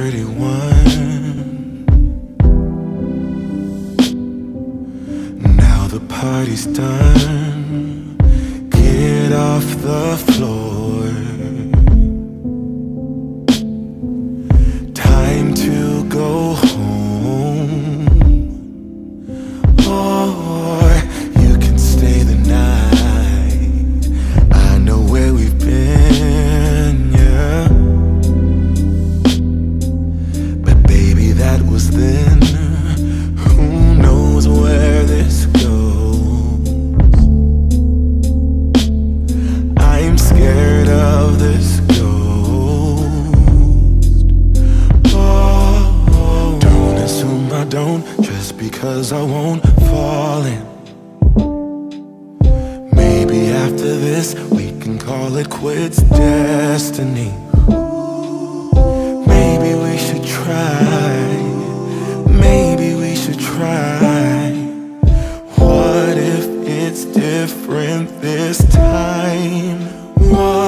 31. Now the party's done. Get off the floor. Time to go home. Or you can stay the night. I know where we've been, yeah. But baby, that was then. Who knows where this goes? I'm scared of this ghost. Oh, don't assume I don't, just because I won't fall in. Maybe after this we can call it quits, destiny. Maybe we should try. Maybe we should try. What if it's different this time? What